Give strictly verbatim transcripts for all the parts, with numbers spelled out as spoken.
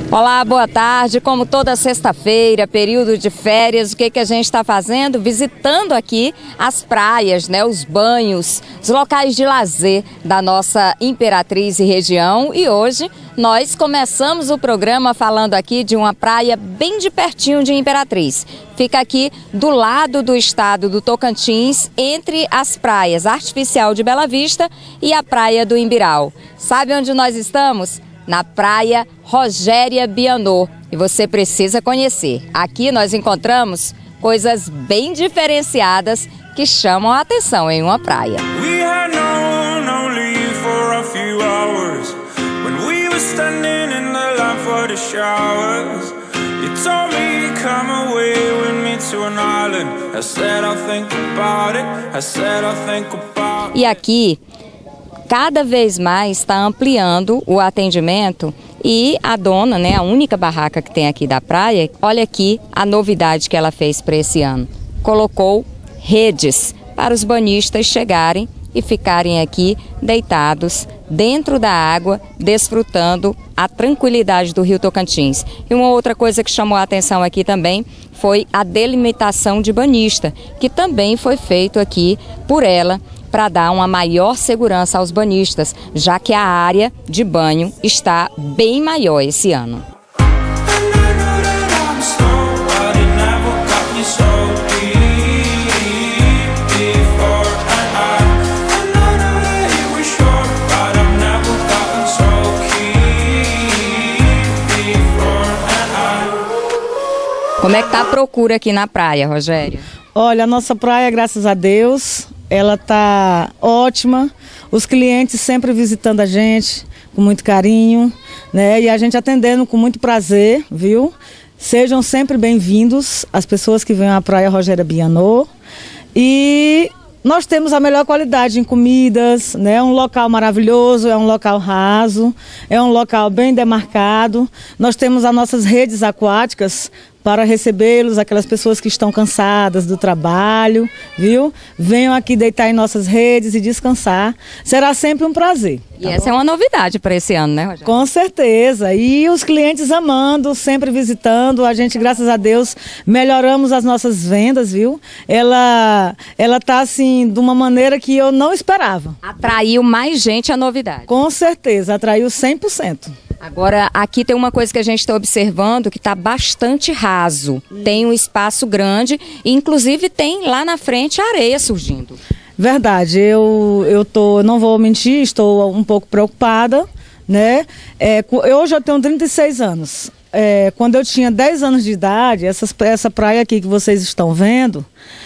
Olá, boa tarde. Como toda sexta-feira, período de férias, o que, que a gente está fazendo? Visitando aqui as praias, né, os banhos, os locais de lazer da nossa Imperatriz e região. E hoje nós começamos o programa falando aqui de uma praia bem de pertinho de Imperatriz. Fica aqui do lado do estado do Tocantins, entre as praias Artificial de Bela Vista e a Praia do Imbirau. Sabe onde nós estamos? Na Praia Rogéria Bianot, e você precisa conhecer. Aqui nós encontramos coisas bem diferenciadas que chamam a atenção em uma praia. E aqui, cada vez mais está ampliando o atendimento e a dona, né, a única barraca que tem aqui da praia, olha aqui a novidade que ela fez para esse ano. Colocou redes para os banhistas chegarem e ficarem aqui deitados dentro da água, desfrutando a tranquilidade do Rio Tocantins. E uma outra coisa que chamou a atenção aqui também foi a delimitação de banhista, que também foi feito aqui por ela, para dar uma maior segurança aos banhistas, já que a área de banho está bem maior esse ano. Como é que está a procura aqui na praia, Rogério? Olha, a nossa praia, graças a Deus, ela está ótima, os clientes sempre visitando a gente com muito carinho, né? E a gente atendendo com muito prazer, viu? Sejam sempre bem-vindos as pessoas que vêm à Praia Rogéria Bianot. E nós temos a melhor qualidade em comidas, né? É um local maravilhoso, é um local raso, é um local bem demarcado. Nós temos as nossas redes aquáticas para recebê-los, aquelas pessoas que estão cansadas do trabalho, viu? Venham aqui deitar em nossas redes e descansar. Será sempre um prazer. E tá essa bom? É uma novidade para esse ano, né, Rogério? Com certeza. E os clientes amando, sempre visitando. A gente, graças a Deus, melhoramos as nossas vendas, viu? Ela ela tá assim, de uma maneira que eu não esperava. Atraiu mais gente a novidade. Com certeza, atraiu cem por cento. Agora, aqui tem uma coisa que a gente está observando que está bastante raso. Tem um espaço grande e, inclusive, tem lá na frente areia surgindo. Verdade. Eu, eu tô, não vou mentir, estou um pouco preocupada, né? É, hoje eu tenho trinta e seis anos. É, quando eu tinha dez anos de idade, essas, essa praia aqui que vocês estão vendo,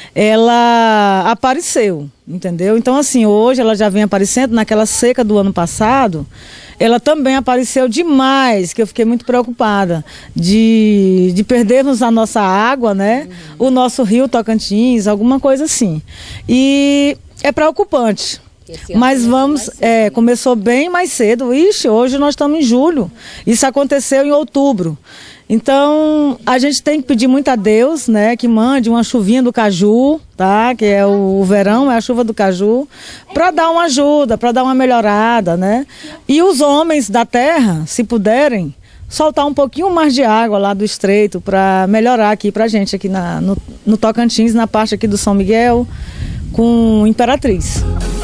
ela apareceu, entendeu? Então, assim, hoje ela já vem aparecendo. Naquela seca do ano passado, ela também apareceu demais, que eu fiquei muito preocupada de, de perdermos a nossa água, né? Uhum. O nosso rio Tocantins, alguma coisa assim. E é preocupante. Mas vamos, é, começou bem mais cedo. Ixi, hoje nós estamos em julho. Isso aconteceu em outubro. Então, a gente tem que pedir muito a Deus, né, que mande uma chuvinha do caju, tá? Que é o, o verão, é a chuva do caju, para dar uma ajuda, para dar uma melhorada, né? E os homens da terra, se puderem, soltar um pouquinho mais de água lá do estreito para melhorar aqui pra gente, aqui na, no, no Tocantins, na parte aqui do São Miguel, com Imperatriz.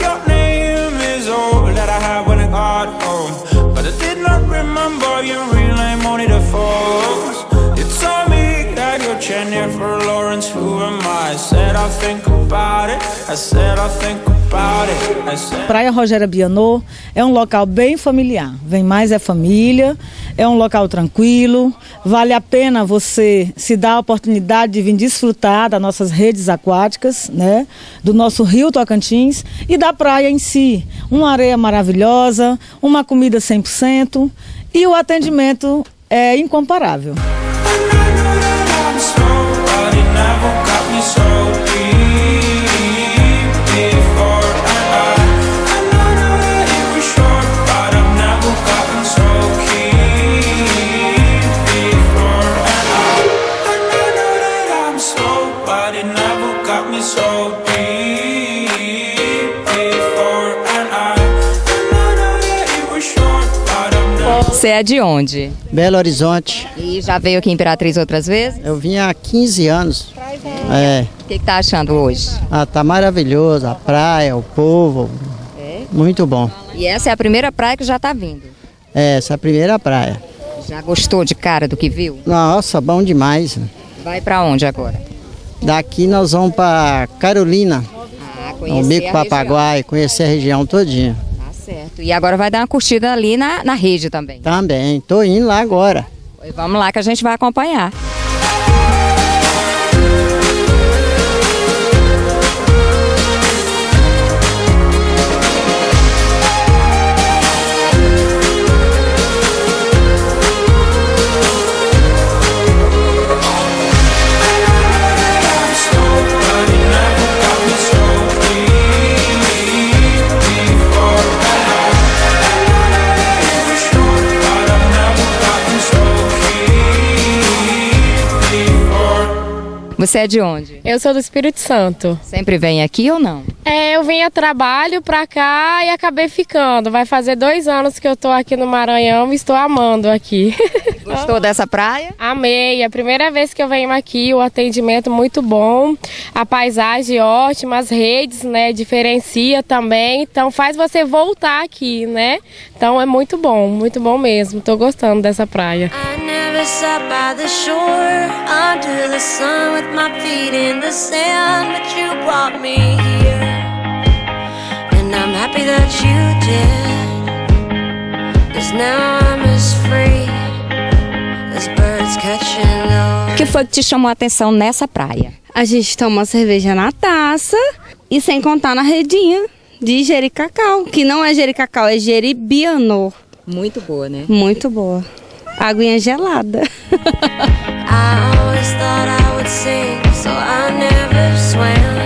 Praia Rogéria Bianot é um local bem familiar. Vem mais é família, é um local tranquilo. Vale a pena você se dar a oportunidade de vir desfrutar das nossas redes aquáticas, né? Do nosso Rio Tocantins e da praia em si. Uma areia maravilhosa, uma comida cem por cento e o atendimento é incomparável. Você é de onde? Belo Horizonte. E já veio aqui em Imperatriz outras vezes? Eu vim há quinze anos. É. O que, que tá achando hoje? Ah, tá maravilhoso. A praia, o povo. É? Muito bom. E essa é a primeira praia que já tá vindo? É, essa é a primeira praia. Já gostou de cara do que viu? Nossa, bom demais. Vai pra onde agora? Daqui nós vamos para Carolina, Ah, no conhecer Bico a Papagaio, conhecer a região todinha. região. Tá certo. E agora vai dar uma curtida ali na, na rede também. Também, tô indo lá agora. Vamos lá que a gente vai acompanhar. Você é de onde? Eu sou do Espírito Santo. Sempre vem aqui ou não? É, eu vim a trabalho pra cá e acabei ficando. Vai fazer dois anos que eu tô aqui no Maranhão e estou amando aqui. Gostou dessa praia? Amei. A primeira vez que eu venho aqui, o atendimento muito bom, a paisagem ótima, as redes, né, diferencia também. Então faz você voltar aqui, né? Então é muito bom, muito bom mesmo. Tô gostando dessa praia. Sat by the shore under the sun with my feet in the sand, but you brought me here, and I'm happy that you did, 'cause now I'm as free as birds catching the... O que foi que te chamou a atenção nessa praia? A gente toma uma cerveja na taça e sem contar na redinha de Jericacau, que não é Jericacau, é Jeribianô. Muito boa, né? Muito boa. Aguinha gelada. I always thought I would sing, so I never swam.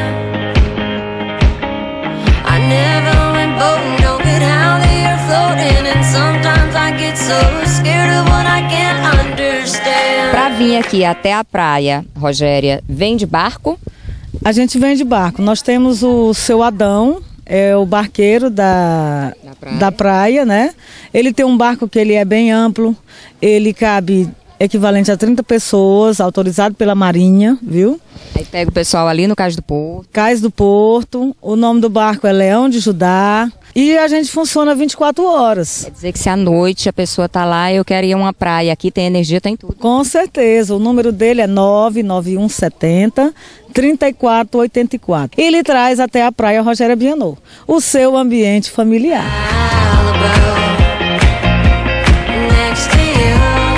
I never went boating, don't get how they are floating, and sometimes I get so scared of what I can't understand. Pra vir aqui até a praia, Rogéria, vem de barco? A gente vem de barco. Nós temos o seu Adão, é o barqueiro da, Da praia. da praia, né? Ele tem um barco que ele é bem amplo, ele cabe equivalente a trinta pessoas, autorizado pela Marinha, viu? Aí pega o pessoal ali no Cais do Porto. Cais do Porto, o nome do barco é Leão de Judá e a gente funciona vinte e quatro horas. Quer dizer que se à noite a pessoa tá lá, eu quero ir a uma praia, aqui tem energia, tem tudo. Com certeza, o número dele é nove nove um sete zero, três quatro oito quatro. Ele traz até a praia Rogéria Bianô, o seu ambiente familiar. Next to you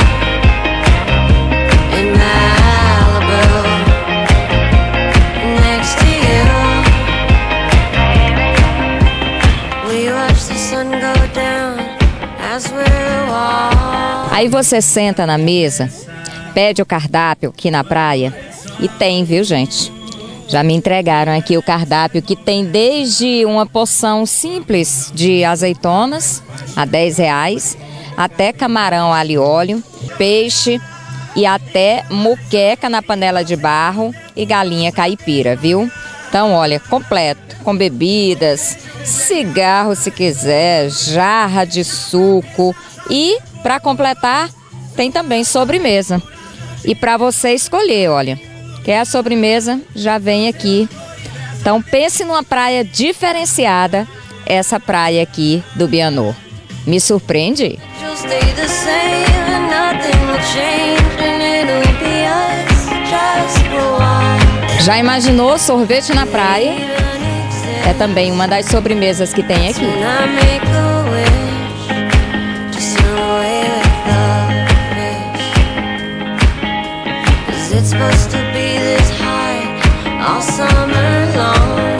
in Malibu, next to you we watch the sun go down as we're walking. Aí você senta na mesa, pede o cardápio aqui na praia e tem, viu, gente? Já me entregaram aqui o cardápio que tem desde uma porção simples de azeitonas a dez reais, até camarão alho e óleo, peixe e até moqueca na panela de barro e galinha caipira, viu? Então, olha, completo, com bebidas, cigarro se quiser, jarra de suco e, para completar, tem também sobremesa. E para você escolher, olha, quer a sobremesa, já vem aqui. Então pense numa praia diferenciada, essa praia aqui do Bianô. Me surpreende? You'll stay the same and nothing will change, and it'll be us just for a while. Já imaginou sorvete na praia? É também uma das sobremesas que tem aqui. When I make a wish, just away with the fish, 'cause it's supposed to be this high all summer long.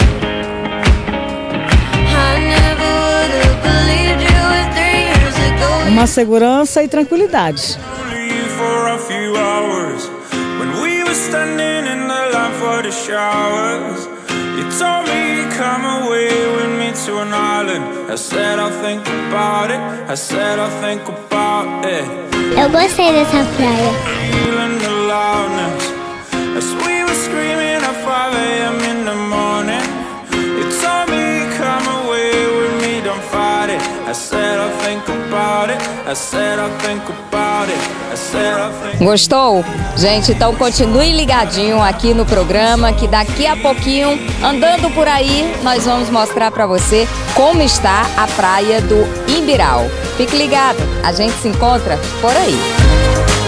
I never would have believed you if three years ago. Uma segurança e tranquilidade. For a few hours, when we were standing in the line for the showers, you told me you'd come away with me to an island. I said I'll think about it, I said I'll think about it. Eu gostei dessa praia. Feeling the loudness as we were screaming at five a m in the morning. You told me you'd come away with me, don't fight it. I said I'll think about it, I said I'll think about it. I said I'll think. Gostou? Gente, então continue ligadinho aqui no programa, que daqui a pouquinho, andando por aí, nós vamos mostrar para você como está a praia do Imbirau. Fique ligado, a gente se encontra por aí.